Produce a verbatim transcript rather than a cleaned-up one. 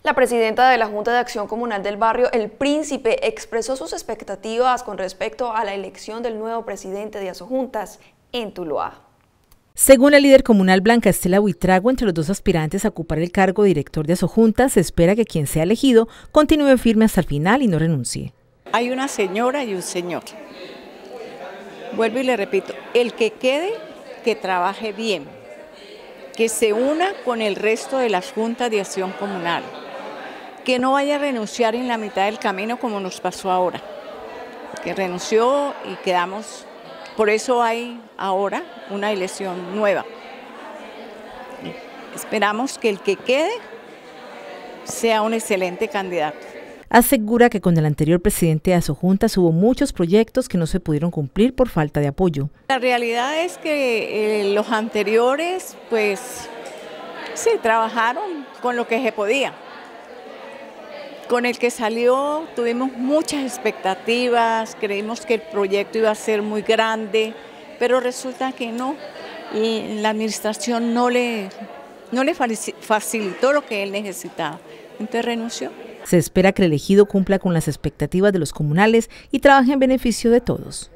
La presidenta de la Junta de Acción Comunal del barrio El Príncipe expresó sus expectativas con respecto a la elección del nuevo presidente de Asojuntas en Tuluá. Según la líder comunal Blanca Estela Buitrago, entre los dos aspirantes a ocupar el cargo de director de Asojuntas, se espera que quien sea elegido continúe firme hasta el final y no renuncie. Hay una señora y un señor. Vuelvo y le repito, el que quede, que trabaje bien, que se una con el resto de las juntas de acción comunal, que no vaya a renunciar en la mitad del camino como nos pasó ahora, que renunció y quedamos. Por eso hay ahora una elección nueva. Esperamos que el que quede sea un excelente candidato. Asegura que con el anterior presidente de Asojuntas hubo muchos proyectos que no se pudieron cumplir por falta de apoyo. La realidad es que eh, los anteriores, pues, sí, trabajaron con lo que se podía. Con el que salió tuvimos muchas expectativas, creímos que el proyecto iba a ser muy grande, pero resulta que no, y la administración no le, no le facilitó lo que él necesitaba, entonces renunció. Se espera que el elegido cumpla con las expectativas de los comunales y trabaje en beneficio de todos.